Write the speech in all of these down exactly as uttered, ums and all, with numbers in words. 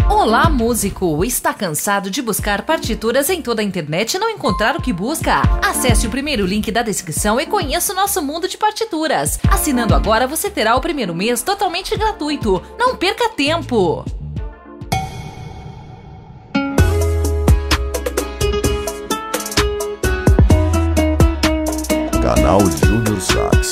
Olá, músico! Está cansado de buscar partituras em toda a internet e não encontrar o que busca? Acesse o primeiro link da descrição e conheça o nosso mundo de partituras. Assinando agora, você terá o primeiro mês totalmente gratuito. Não perca tempo! Canal Júnior Sax.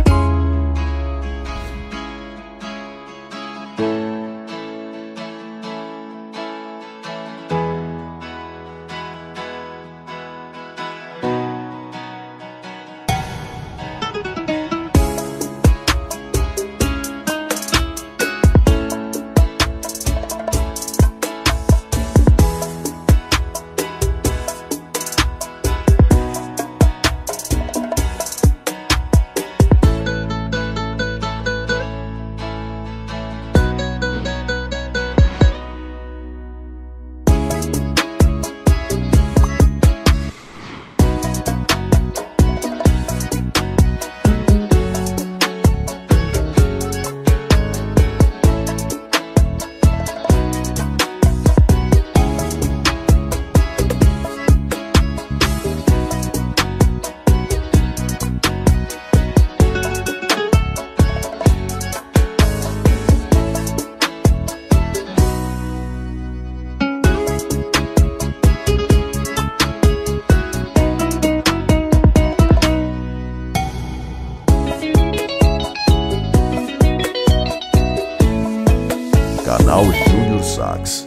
Canal Júnior Sax.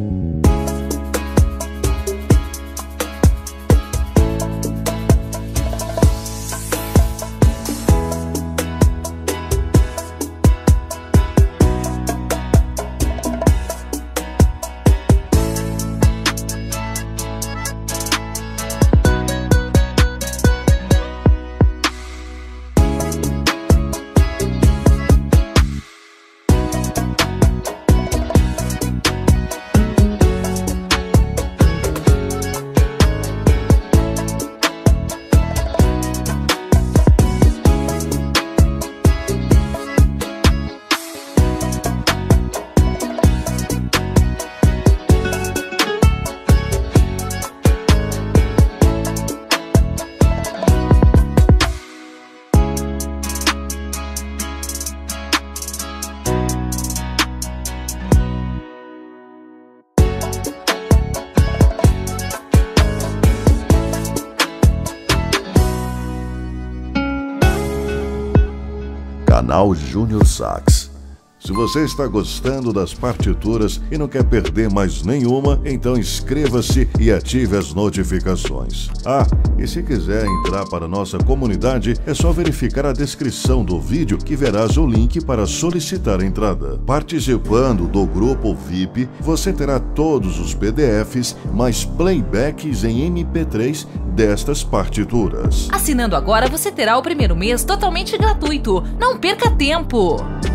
Canal Júnior Sax. Se você está gostando das partituras e não quer perder mais nenhuma, então inscreva-se e ative as notificações. Ah, e se quiser entrar para a nossa comunidade, é só verificar a descrição do vídeo que verás o link para solicitar a entrada. Participando do grupo V I P, você terá todos os P D Fs, mais playbacks em M P três destas partituras. Assinando agora, você terá o primeiro mês totalmente gratuito. Não perca tempo!